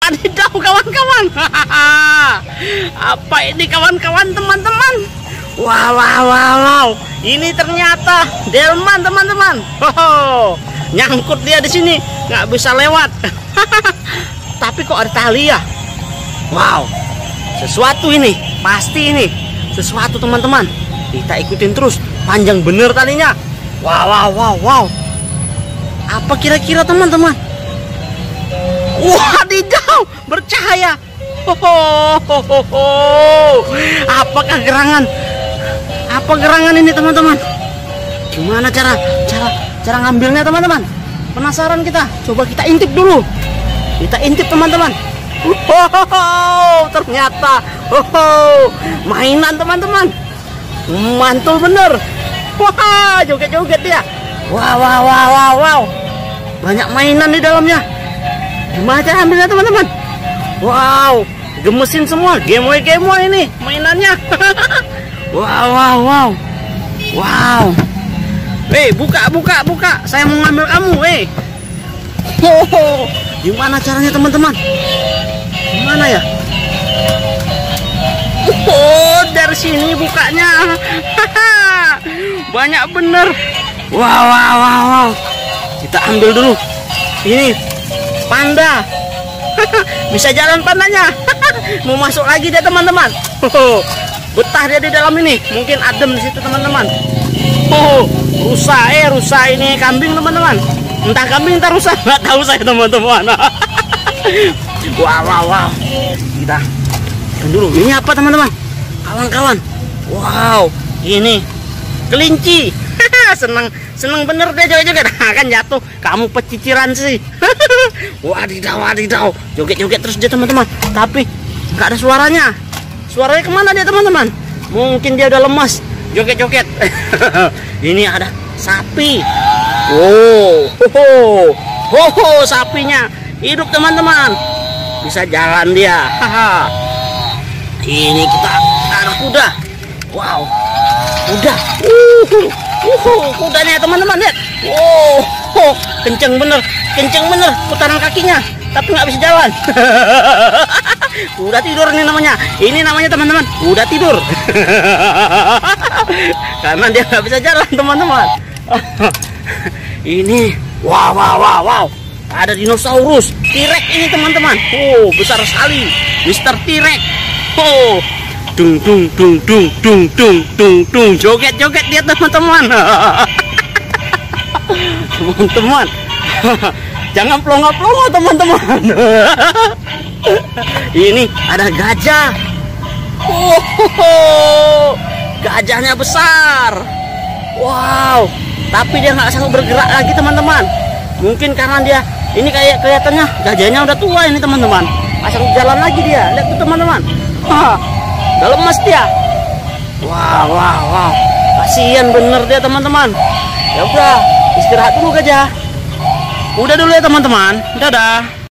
Wadidaw kawan-kawan. Apa ini kawan-kawan, teman-teman? Wow. Ini ternyata delman, teman-teman. Nyangkut dia di sini, nggak bisa lewat. Tapi kok ada tali ya? Wow, sesuatu ini, pasti ini sesuatu, teman-teman. Kita ikutin terus, panjang bener talinya. Wow. Apa kira-kira, teman-teman? Wadidaw, bercahaya. Apakah gerangan? Apa gerangan ini, teman-teman? Gimana cara ngambilnya, teman-teman? Penasaran kita. Coba kita intip dulu. Kita intip, teman-teman. Ternyata mainan, teman-teman. Mantul bener. Wah, joget-joget dia. Wow. Banyak mainan di dalamnya. Gimana cara ambilnya, teman-teman? Wow, gemesin semua. Gemoy ini mainannya. Wow. Buka. Saya mau ngambil kamu, Gimana caranya, teman-teman? Gimana ya? Dari sini bukanya. Banyak bener. Wow. Kita ambil dulu. Ini panda. Bisa jalan pandanya. Mau masuk lagi dia, teman-teman. Betah dia di dalam ini. Mungkin adem di situ, teman-teman. Rusa ini kambing, teman-teman. Entah kambing entah rusa, nggak tahu saya, teman-teman. Wow. Kita dulu. Ini apa, teman-teman? Kawan-kawan. Wow, ini kelinci. Seneng bener dia joget-joget. Kan jatuh, kamu peciciran sih. Wadidaw. Joget-joget terus dia, teman-teman. Tapi nggak ada suaranya. Suaranya kemana dia, teman-teman? Mungkin dia udah lemas joget-joget. Ini ada sapi. Sapinya hidup, teman-teman. Bisa jalan dia. Ini kita ada kuda. Wow, kuda. Kudanya, teman-teman, lihat. Kenceng bener putaran kakinya, tapi nggak bisa jalan. Udah tidur nih namanya. Ini namanya, teman-teman, udah tidur. Karena dia nggak bisa jalan, teman-teman. Ini wow. Ada dinosaurus T-Rex ini, teman-teman. Besar sekali, Mr. T-Rex. Dung. Joget-joget dia, teman-teman. Teman-teman, jangan pelongo-pelongo, teman-teman. Ini ada gajah. Gajahnya besar. Wow, tapi dia nggak sanggup bergerak lagi, teman-teman. Mungkin karena dia ini kayak kelihatannya gajahnya udah tua ini, teman-teman. Nggak sanggup jalan lagi dia. Lihat tuh, teman-teman. Udah lemas dia. Wow. Kasihan bener dia, teman-teman. Ya udah, istirahat dulu gajah. Udah dulu ya, teman-teman. Dadah.